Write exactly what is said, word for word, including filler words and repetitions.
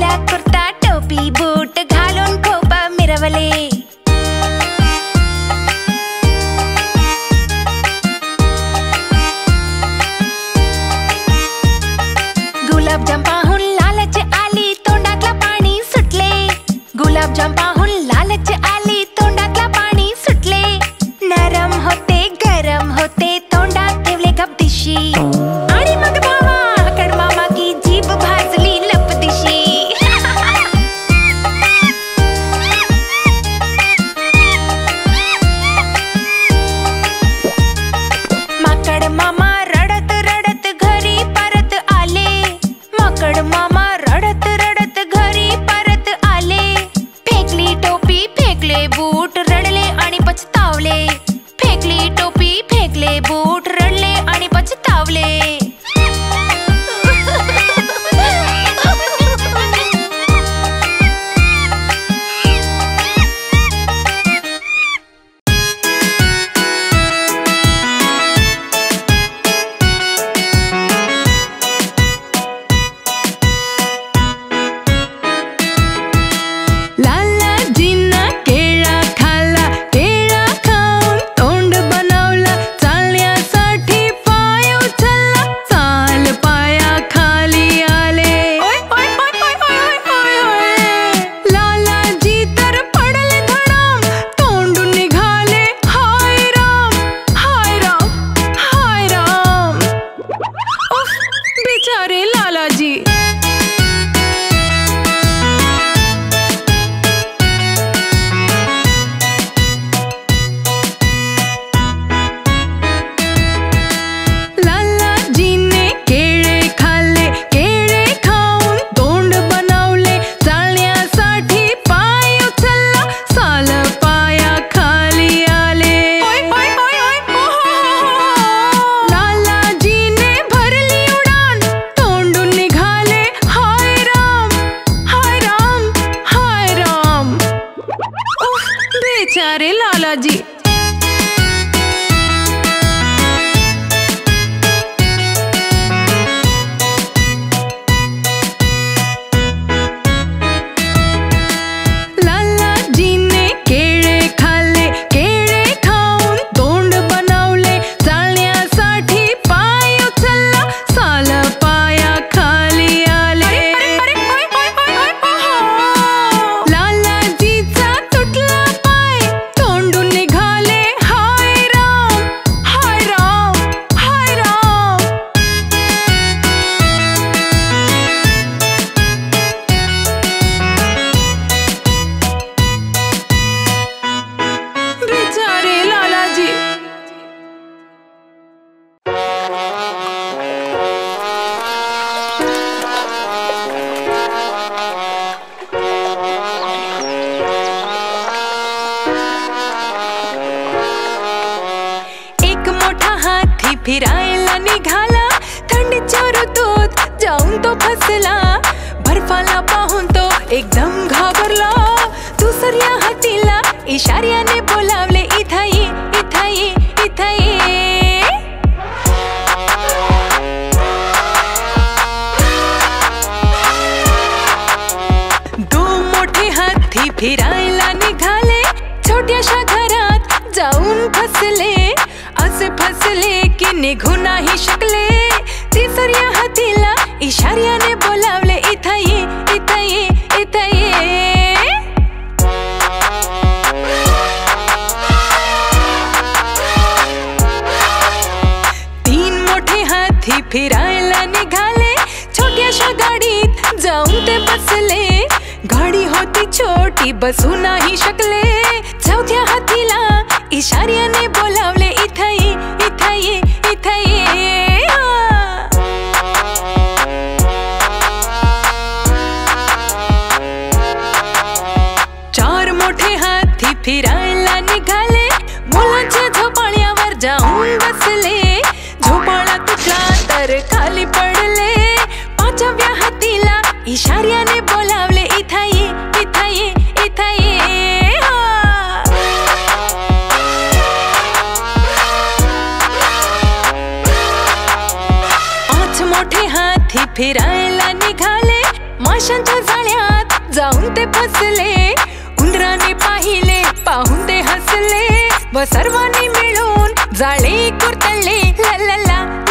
काळा कुर्ता टोपी बूट घालून खोपा मिरवले। गुलाबजाम पाहून लालच आली तोंडातला पाणी सुटले। गुलाबजाम पाहून लालच आली तोंडातला पाणी सुटले। नरम होते गरम होते तोंडात ठेवले गपदिशी आणि मग भावा आकड मामा की जीभ भाजली लपदिशी। माकड मामा रडत रडत घरी परत आले। माकड मामा रडत रडत घरी परत आले। फेकली टोपी फेकले बूट रडले आणि पछतावले। फेकली टोपी फेकले बूट रडले आणि पछतावले। लालाजींना केळा खाल्ला, केळा खाऊन तोंड बनवलं, चालण्यासाठी पाय उचलला, चाल पायाखाली आले। लालाजी तर पडले धडाम, तोंडून निघाले हाय राम हाय राम हाय राम। उफ, बिचारे लालाजी। लालाजीने केळे खाल्ले, केळे खाऊन तोंड बनवले, चालण्यासाठी पाय उचलला, साल पायाखाली आले। लालाजीने भरली उडान, तोंडून निघाले हाय राम हाय राम हाय राम। उफ, बेचारे लालाजी। लालाजीने केळे खाल्ले, केळे खाऊन तोंड बनवले, चालण्यासाठी पाय उचलला, साल पायाखाली आले। लालाजीचा तुटला पाय, तोंडून निघाले हाय राम हाय राम हाय राम। बिचारे लालाजी। एक मोठा हाती फिरायला निघाला, थंडीच्या ऋतूत जाऊन तो फसला। बर्फाला पाहून तो एकदम घाबरला, दुसऱ्या हातीला इशाऱ्याने बोलावले, इथं ये इथं ये इथं ये। दो मोठे हाती फिरायला निघाले, छोट्याशा घरात जाऊन फसले। असे फसले की निघू नाही शकले, तिसऱ्या हातीला इशाऱ्याने बोलावले, इथं ये इथं ये इथं ये। तीन मोठे हाती फिरायला निघाले, छोट्याशा गाडीत जाऊन ते बसले। गाडी होती छोटी बसू नाही शकले, चौथ्या हातीला इशाऱ्याने बोलावले, इथं ये इथं ये इथं ये। चार मोठे हाती फिरायला निघाले, मुलाच्या झोपाळ्यावर जाऊन बसले। झोपाळा तुटला तर खाली पडले, पाचव्या हातीला इशाऱ्याने बोलावले, इथं ये इथं ये इथं ये। पाच मोठे हाती फिरायला निघाले, आशांच्या जाळ्यात जाऊन ते फसले. उंदराने पाहिले पाहून ते हसले व सर्वांनी मिळून जाळे कुरतडले. ला ला ला